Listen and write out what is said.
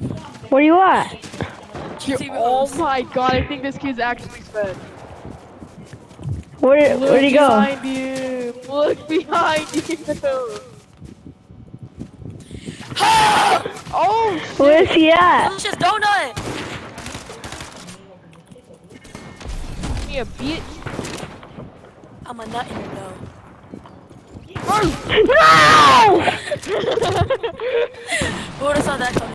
Where you at? Oh my god, I think this kid's actually sped. Where'd he go? Behind you. Look behind you. Oh shit. Where's he at? Delicious donut. Give me a bitch. I'm a nut in your dough. No! Who would have saw that coming?